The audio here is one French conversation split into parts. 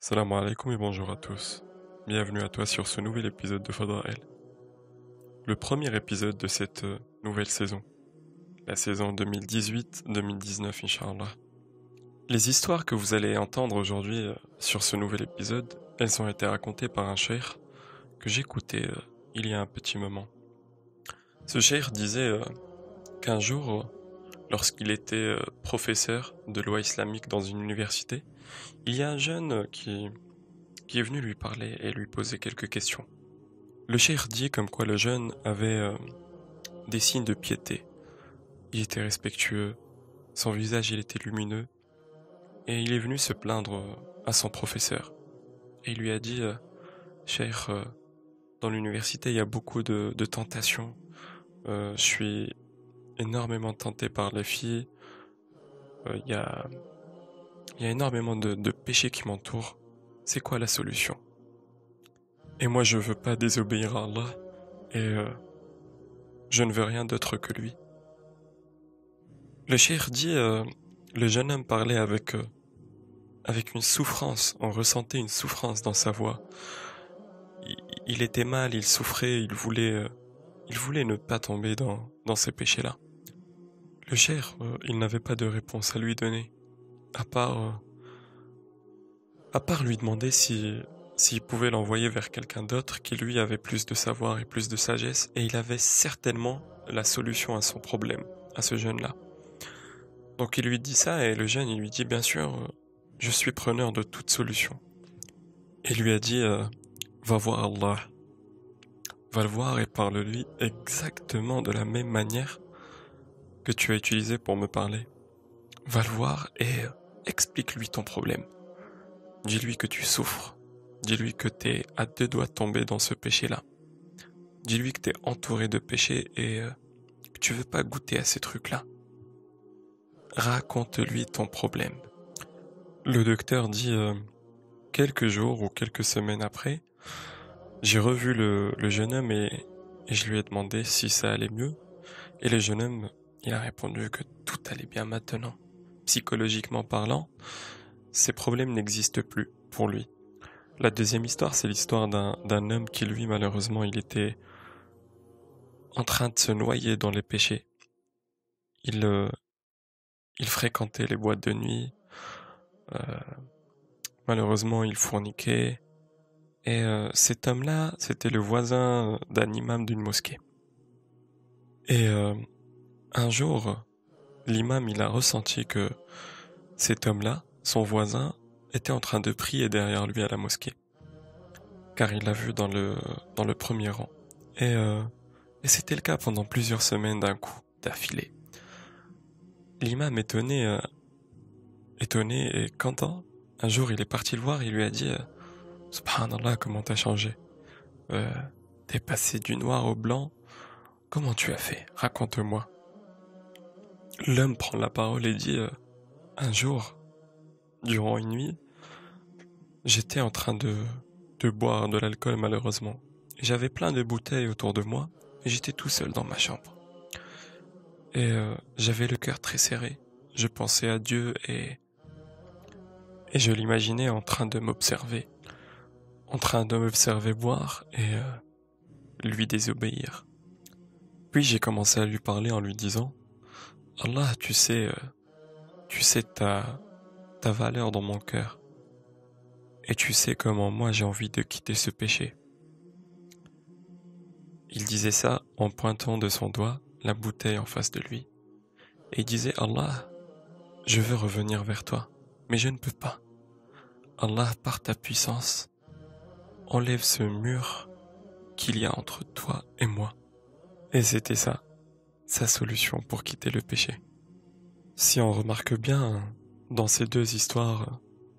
Salam alaikum et bonjour à tous. Bienvenue à toi sur ce nouvel épisode de Fada'el. Le premier épisode de cette nouvelle saison. La saison 2018-2019, Inch'Allah. Les histoires que vous allez entendre aujourd'hui sur ce nouvel épisode, elles ont été racontées par un cheikh que j'écoutais il y a un petit moment. Ce cheikh disait qu'un jour, lorsqu'il était professeur de loi islamique dans une université, il y a un jeune qui est venu lui parler et lui poser quelques questions. Le cheikh dit comme quoi le jeune avait des signes de piété. Il était respectueux, son visage il était lumineux, et il est venu se plaindre à son professeur. Et il lui a dit, cheikh, dans l'université il y a beaucoup de tentations. Je suis énormément tenté par les filles. Il y a, il y a énormément de péchés qui m'entourent. C'est quoi la solution? Et moi je veux pas désobéir à Allah, et je ne veux rien d'autre que lui. Le cheikh dit, le jeune homme parlait avec une souffrance, on ressentait une souffrance dans sa voix. Il, il était mal, il souffrait, il voulait ne pas tomber dans ces péchés-là. Le cheikh, il n'avait pas de réponse à lui donner, à part, euh, à part lui demander s'il pouvait l'envoyer vers quelqu'un d'autre qui lui avait plus de savoir et plus de sagesse, et il avait certainement la solution à son problème, à ce jeune-là. Donc il lui dit ça et le jeune il lui dit bien sûr je suis preneur de toute solution. Il lui a dit va voir Allah, va le voir et parle-lui exactement de la même manière que tu as utilisé pour me parler. Va le voir et explique-lui ton problème. Dis-lui que tu souffres. Dis-lui que t'es à deux doigts de tomber dans ce péché-là. Dis-lui que t'es entouré de péchés et que tu veux pas goûter à ces trucs-là. Raconte-lui ton problème. Le docteur dit quelques jours ou quelques semaines après, j'ai revu le jeune homme et je lui ai demandé si ça allait mieux. Et le jeune homme, il a répondu que tout allait bien maintenant. Psychologiquement parlant, ces problèmes n'existent plus pour lui. La deuxième histoire, c'est l'histoire d'un homme qui, lui, malheureusement, il était en train de se noyer dans les péchés. Il, euh, il fréquentait les boîtes de nuit, euh, malheureusement, il fourniquait. Et cet homme-là, c'était le voisin d'un imam d'une mosquée. Et un jour, l'imam, il a ressenti que cet homme-là, son voisin, était en train de prier derrière lui à la mosquée. Car il l'a vu dans le premier rang. Et, euh, et c'était le cas pendant plusieurs semaines d'un coup, d'affilée. L'imam étonné et content, un jour il est parti le voir et il lui a dit Subhanallah, comment t'as changé? Euh, T'es passé du noir au blanc. Comment tu as fait? Raconte-moi. L'homme prend la parole et dit un jour, durant une nuit, j'étais en train de boire de l'alcool malheureusement. J'avais plein de bouteilles autour de moi et j'étais tout seul dans ma chambre. Et j'avais le cœur très serré. Je pensais à Dieu et je l'imaginais en train de m'observer. En train de m'observer boire et lui désobéir. Puis j'ai commencé à lui parler en lui disant Allah, tu sais ta valeur dans mon cœur. Et tu sais comment moi j'ai envie de quitter ce péché. Il disait ça en pointant de son doigt la bouteille en face de lui. Et il disait Allah, je veux revenir vers toi, mais je ne peux pas. Allah, par ta puissance, enlève ce mur qu'il y a entre toi et moi. Et c'était ça, sa solution pour quitter le péché. Si on remarque bien, dans ces deux histoires,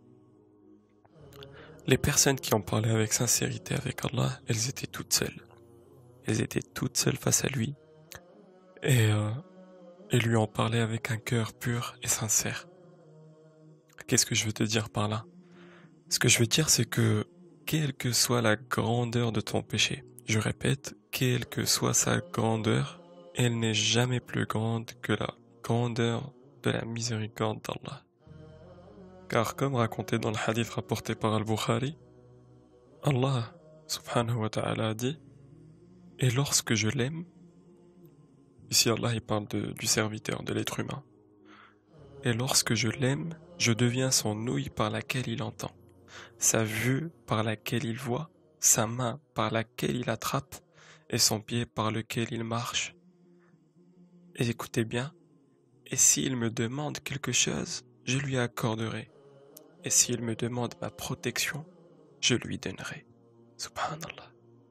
les personnes qui ont parlé avec sincérité avec Allah, elles étaient toutes seules. Elles étaient toutes seules face à lui et, euh, et lui ont parlé avec un cœur pur et sincère. Qu'est-ce que je veux te dire par là? Ce que je veux dire, c'est que quelle que soit la grandeur de ton péché, je répète, quelle que soit sa grandeur, elle n'est jamais plus grande que la grandeur de la miséricorde d'Allah. Car comme raconté dans le hadith rapporté par Al-Bukhari, Allah subhanahu wa ta'ala a dit: et lorsque je l'aime, ici Allah il parle du serviteur, de l'être humain, et lorsque je l'aime, je deviens son ouïe par laquelle il entend, sa vue par laquelle il voit, sa main par laquelle il attrape, et son pied par lequel il marche. Et écoutez bien, et s'il me demande quelque chose, je lui accorderai. Et s'il me demande ma protection, je lui donnerai. Subhanallah.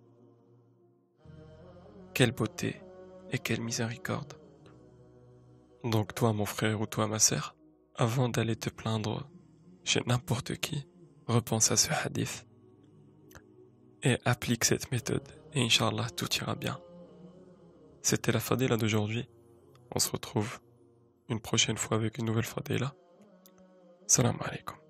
Quelle beauté et quelle miséricorde. Donc toi mon frère ou toi ma sœur, avant d'aller te plaindre chez n'importe qui, repense à ce hadith et applique cette méthode. Et Inch'Allah, tout ira bien. C'était la fadila d'aujourd'hui. On se retrouve une prochaine fois avec une nouvelle fadila. Salam alaikum.